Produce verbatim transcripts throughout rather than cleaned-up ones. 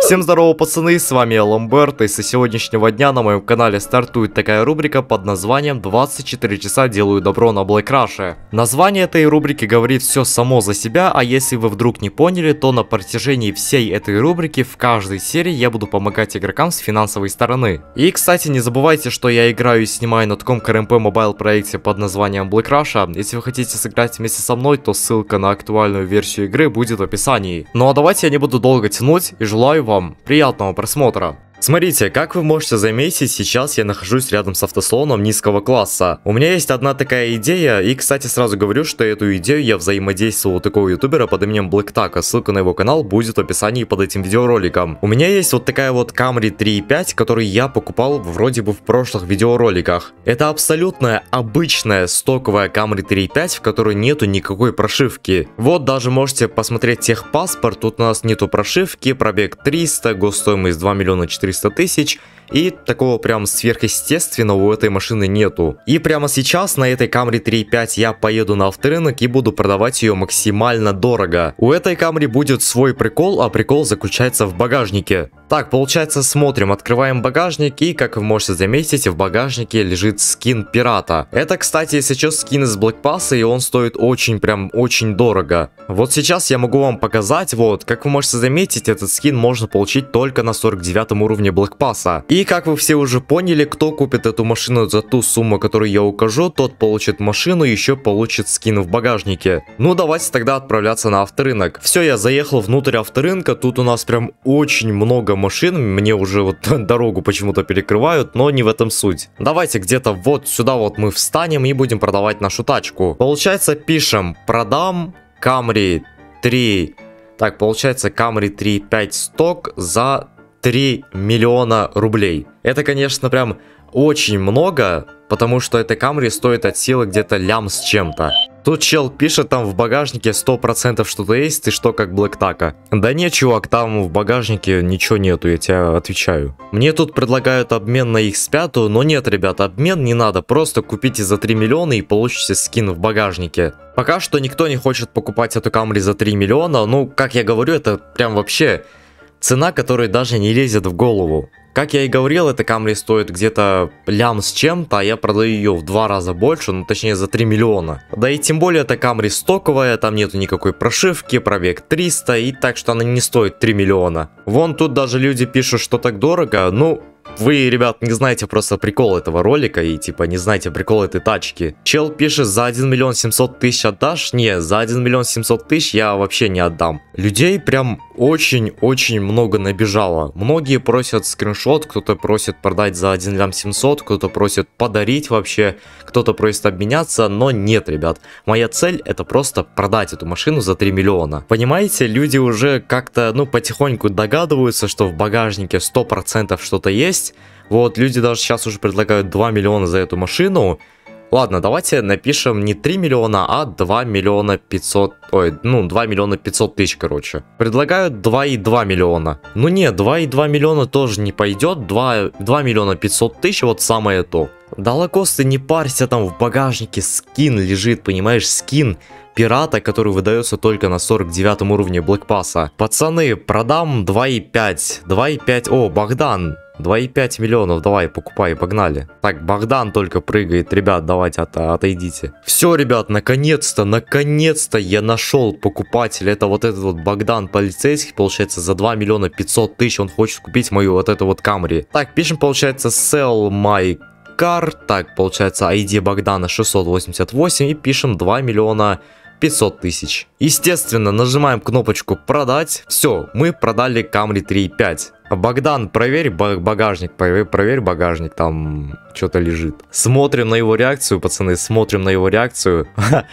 Всем здорово, пацаны, с вами я Ламберт, и со сегодняшнего дня на моем канале стартует такая рубрика под названием двадцать четыре часа делаю добро на Black Rush. Название этой рубрики говорит все само за себя, а если вы вдруг не поняли, то на протяжении всей этой рубрики в каждой серии я буду помогать игрокам с финансовой стороны. И, кстати, не забывайте, что я играю и снимаю на таком ка эр эм пэ Mobile проекте под названием Black Rush. Если вы хотите сыграть вместе со мной, то ссылка на актуальную версию игры будет в описании. Ну а давайте я не буду долго тянуть и желаю вам приятного просмотра. Смотрите, как вы можете заметить, сейчас я нахожусь рядом с автосалоном низкого класса. У меня есть одна такая идея, и, кстати, сразу говорю, что эту идею я взаимодействовал у такого ютубера под именем BlackTaco. Ссылка на его канал будет в описании под этим видеороликом. У меня есть вот такая вот Camry три и пять, которую я покупал вроде бы в прошлых видеороликах. Это абсолютно обычная стоковая Camry три и пять, в которой нету никакой прошивки. Вот даже можете посмотреть техпаспорт, тут у нас нету прошивки, пробег триста, госстоимость два миллиона четыреста тысяч, и такого прям сверхъестественного у этой машины нету. И прямо сейчас на этой Camry три и пять я поеду на авторынок и буду продавать ее максимально дорого. У этой Camry будет свой прикол, а прикол заключается в багажнике. Так, получается, смотрим, открываем багажник, и, как вы можете заметить, в багажнике лежит скин пирата. Это, кстати, если честно, скин из Black Pass, и он стоит очень, прям, очень дорого. Вот сейчас я могу вам показать, вот, как вы можете заметить, этот скин можно получить только на сорок девятом уровне Black Pass. И, как вы все уже поняли, кто купит эту машину за ту сумму, которую я укажу, тот получит машину, еще получит скин в багажнике. Ну, давайте тогда отправляться на авторынок. Все, я заехал внутрь авторынка, тут у нас прям очень много машин, мне уже вот дорогу почему-то перекрывают, но не в этом суть. Давайте где-то вот сюда вот мы встанем и будем продавать нашу тачку. Получается, пишем продам Camry три, так, получается Camry три и пять сток за три миллиона рублей. Это, конечно, прям очень много, потому что эта Camry стоит от силы где-то лям с чем-то. Тут чел пишет, там в багажнике сто процентов что-то есть, ты что, как BlackTaco? Да не, чувак, там в багажнике ничего нету, я тебе отвечаю. Мне тут предлагают обмен на икс пять, но нет, ребята, обмен не надо, просто купите за три миллиона и получите скин в багажнике. Пока что никто не хочет покупать эту Camry за три миллиона, ну, как я говорю, это прям вообще цена, которая даже не лезет в голову. Как я и говорил, эта Camry стоит где-то лям с чем-то, а я продаю ее в два раза больше, ну точнее за три миллиона. Да и тем более эта Camry стоковая, там нету никакой прошивки, пробег триста, и так что она не стоит три миллиона. Вон тут даже люди пишут, что так дорого, ну... Вы, ребят, не знаете просто прикол этого ролика и типа не знаете прикол этой тачки. Чел пишет, за один миллион семьсот тысяч отдашь? Не, за один миллион семьсот тысяч я вообще не отдам. Людей прям очень-очень много набежало. Многие просят скриншот, кто-то просит продать за один миллион семьсот, кто-то просит подарить вообще, кто-то просит обменяться, но нет, ребят. Моя цель это просто продать эту машину за три миллиона. Понимаете, люди уже как-то, ну, потихоньку догадываются, что в багажнике сто процентов что-то есть. Вот, люди даже сейчас уже предлагают два миллиона за эту машину. Ладно, давайте напишем не три миллиона, а два миллиона пятьсот... Ой, ну, два миллиона пятьсот тысяч, короче. Предлагают два и два миллиона. Ну не, два и два миллиона тоже не пойдет. два миллиона пятьсот тысяч, вот самое то. Да, лакосты, не парься, там в багажнике скин лежит, понимаешь, скин пирата, который выдается только на сорок девятом уровне Black Pass. Пацаны, продам два и пять. два и пять... О, Богдан. два и пять миллионов, давай, покупай, погнали. Так, Богдан только прыгает, ребят, давайте от, отойдите. Все, ребят, наконец-то, наконец-то я нашел покупателя. Это вот этот вот Богдан полицейский, получается, за два миллиона пятьсот тысяч он хочет купить мою вот эту вот Camry. Так, пишем, получается, sell my car. Так, получается, ай ди Богдана шестьсот восемьдесят восемь и пишем два миллиона пятьсот тысяч. Естественно, нажимаем кнопочку продать. Все, мы продали Camry три и пять. Богдан, проверь багажник, проверь, проверь багажник, там что-то лежит. Смотрим на его реакцию, пацаны, смотрим на его реакцию.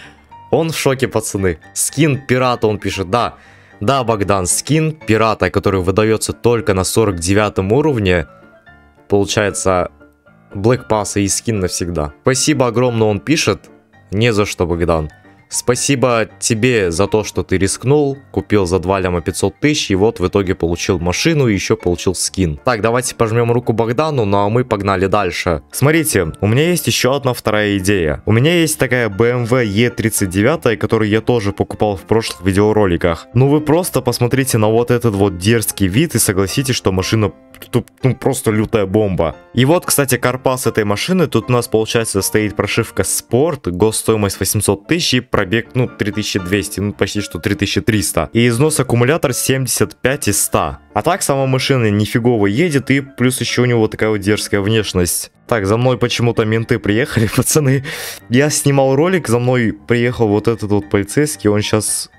Он в шоке, пацаны. Скин пирата, он пишет, да. Да, Богдан, скин пирата, который выдается только на сорок девятом уровне. Получается, Black Pass и скин навсегда. Спасибо огромное, он пишет. Не за что, Богдан. Спасибо тебе за то, что ты рискнул, купил за два ляма пятьсот тысяч, и вот в итоге получил машину и еще получил скин. Так, давайте пожмем руку Богдану, ну а мы погнали дальше. Смотрите, у меня есть еще одна вторая идея. У меня есть такая бэ эм вэ е тридцать девять, которую я тоже покупал в прошлых видеороликах. Ну вы просто посмотрите на вот этот вот дерзкий вид и согласитесь, что машина тут, ну, просто лютая бомба. И вот, кстати, карпас этой машины. Тут у нас, получается, стоит прошивка спорт, госстоимость восемьсот тысяч и пробег, ну, три тысячи двести, ну, почти что три тысячи триста. И износ аккумулятор семьдесят пять из ста. А так, сама машина нифигово едет, и плюс еще у него такая вот дерзкая внешность. Так, за мной почему-то менты приехали, пацаны. Я снимал ролик, за мной приехал вот этот вот полицейский, он сейчас...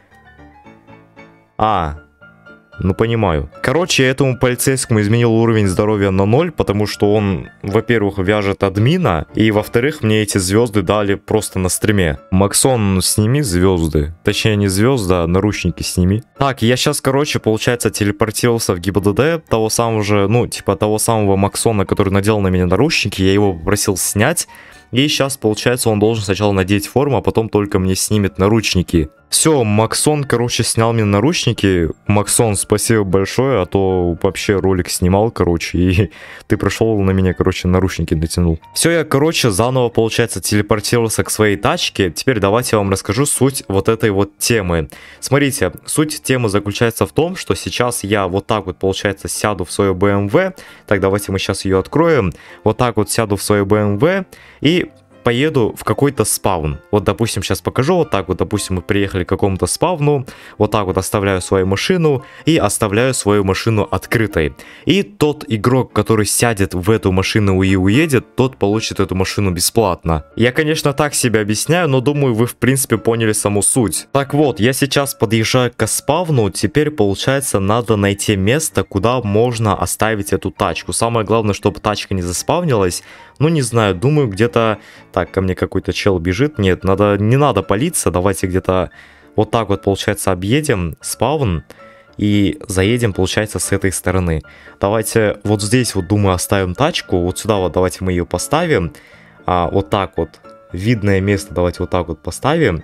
А... Ну, понимаю. Короче, я этому полицейскому изменил уровень здоровья на ноль, потому что он, во-первых, вяжет админа, и, во-вторых, мне эти звезды дали просто на стриме. Максон, сними звезды. Точнее, не звезды, а наручники сними. Так, я сейчас, короче, получается, телепортировался в ГИБДД, того самого же, ну, типа того самого Максона, который надел на меня наручники, я его попросил снять. И сейчас, получается, он должен сначала надеть форму, а потом только мне снимет наручники. Все, Максон, короче, снял мне наручники. Максон, спасибо большое, а то вообще ролик снимал, короче, и ты прошел на меня, короче, наручники натянул. Все, я, короче, заново, получается, телепортировался к своей тачке. Теперь давайте я вам расскажу суть вот этой вот темы. Смотрите, суть темы заключается в том, что сейчас я вот так вот, получается, сяду в свою бэ эм вэ. Так, давайте мы сейчас ее откроем. Вот так вот сяду в свою бэ эм вэ и... поеду в какой-то спавн. Вот, допустим, сейчас покажу. Вот так вот, допустим, мы приехали к какому-то спавну. Вот так вот оставляю свою машину и оставляю свою машину открытой. И тот игрок, который сядет в эту машину и уедет, тот получит эту машину бесплатно. Я, конечно, так себе объясняю, но думаю, вы, в принципе, поняли саму суть. Так вот, я сейчас подъезжаю к спавну. Теперь, получается, надо найти место, куда можно оставить эту тачку. Самое главное, чтобы тачка не заспавнилась. Ну, не знаю, думаю, где-то... Так, ко мне какой-то чел бежит. Нет, надо, не надо палиться. Давайте где-то вот так вот, получается, объедем спавн. И заедем, получается, с этой стороны. Давайте вот здесь вот, думаю, оставим тачку. Вот сюда вот давайте мы ее поставим. А, вот так вот. Видное место давайте вот так вот поставим.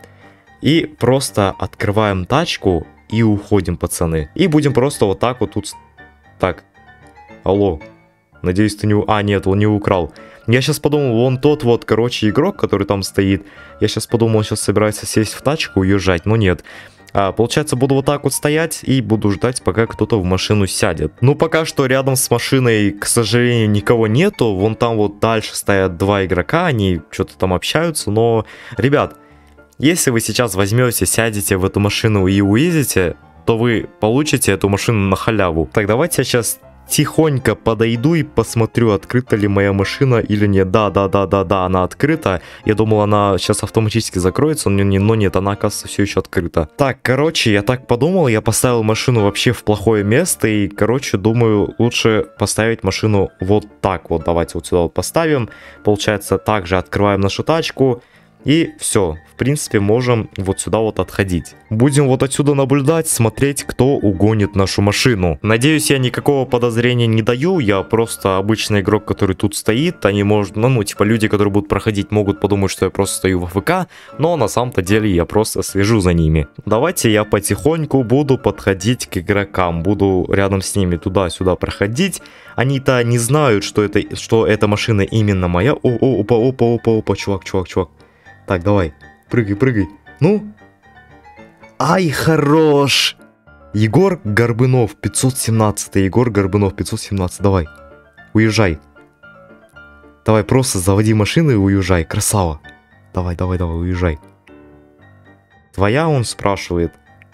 И просто открываем тачку и уходим, пацаны. И будем просто вот так вот тут... Так. Алло. Надеюсь, ты не... А, нет, он не украл. Я сейчас подумал, вон тот вот, короче, игрок, который там стоит. Я сейчас подумал, он сейчас собирается сесть в тачку и уезжать, но нет. А, получается, буду вот так вот стоять и буду ждать, пока кто-то в машину сядет. Ну, пока что рядом с машиной, к сожалению, никого нету. Вон там вот дальше стоят два игрока, они что-то там общаются. Но, ребят, если вы сейчас возьмете, сядете в эту машину и уедете, то вы получите эту машину на халяву. Так, давайте я сейчас... тихонько подойду и посмотрю, открыта ли моя машина или нет. Да, да, да, да, да, она открыта. Я думал, она сейчас автоматически закроется, но нет, она, оказывается, все еще открыта. Так, короче, я так подумал, я поставил машину вообще в плохое место. И, короче, думаю, лучше поставить машину вот так вот. Давайте вот сюда вот поставим. Получается, также открываем нашу тачку. И все, в принципе, можем вот сюда вот отходить. Будем вот отсюда наблюдать, смотреть, кто угонит нашу машину. Надеюсь, я никакого подозрения не даю. Я просто обычный игрок, который тут стоит. Они, может, ну, ну, типа, люди, которые будут проходить, могут подумать, что я просто стою в АФК. Но на самом-то деле я просто слежу за ними. Давайте я потихоньку буду подходить к игрокам. Буду рядом с ними туда-сюда проходить. Они-то не знают, что это, что эта машина именно моя. О, о, опа, опа, опа, опа, чувак, чувак, чувак. Так, давай, прыгай, прыгай. Ну? Ай, хорош! Егор Горбунов, пятьсот семнадцать. Егор Горбунов, пятьсот семнадцать. Давай, уезжай. Давай, просто заводи машину и уезжай. Красава. Давай, давай, давай, уезжай. Твоя, он спрашивает.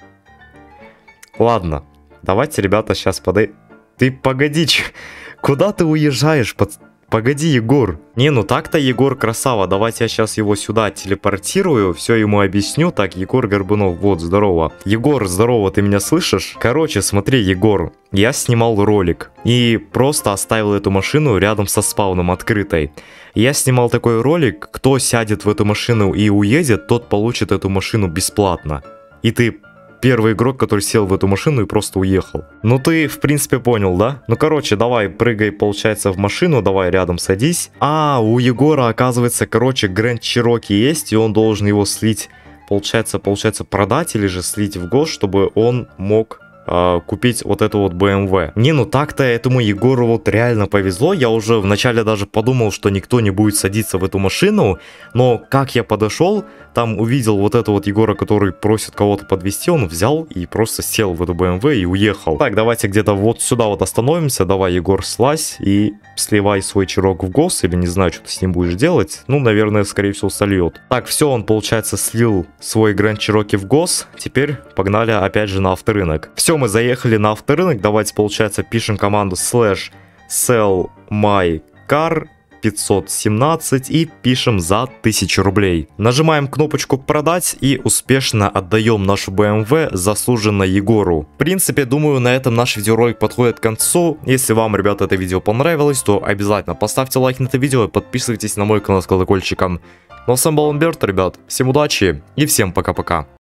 Ладно, давайте, ребята, сейчас подай... Ты погоди, куда ты уезжаешь, пацан? Погоди, Егор. Не, ну так-то Егор красава. Давайте я сейчас его сюда телепортирую, все ему объясню. Так, Егор Горбунов, вот, здорово. Егор, здорово, ты меня слышишь? Короче, смотри, Егор, я снимал ролик и просто оставил эту машину рядом со спауном открытой. Я снимал такой ролик, кто сядет в эту машину и уедет, тот получит эту машину бесплатно. И ты... Первый игрок, который сел в эту машину и просто уехал. Ну ты, в принципе, понял, да? Ну, короче, давай, прыгай, получается, в машину, давай рядом садись. А, у Егора, оказывается, короче, Grand Cherokee есть, и он должен его слить получается, получается продать или же слить в ГОС, чтобы он мог купить вот эту вот бэ эм вэ. Не, ну так-то этому Егору вот реально повезло. Я уже вначале даже подумал, что никто не будет садиться в эту машину, но как я подошел, там увидел вот этого вот Егора, который просит кого-то подвезти, он взял и просто сел в эту бэ эм вэ и уехал. Так, давайте где-то вот сюда вот остановимся. Давай, Егор, слазь и сливай свой чирок в ГОС, или не знаю, что ты с ним будешь делать. Ну, наверное, скорее всего, сольет. Так, все, он, получается, слил свой Grand Cherokee в ГОС. Теперь погнали опять же на авторынок. Все, мы заехали на авторынок. Давайте, получается, пишем команду slash sell my car пятьсот семнадцать и пишем за тысячу рублей. Нажимаем кнопочку продать и успешно отдаем нашу бэ эм вэ заслуженно Егору. В принципе, думаю, на этом наш видеоролик подходит к концу. Если вам, ребята, это видео понравилось, то обязательно поставьте лайк на это видео и подписывайтесь на мой канал с колокольчиком. Ну а с вами был Ламберт, ребят. Всем удачи и всем пока-пока.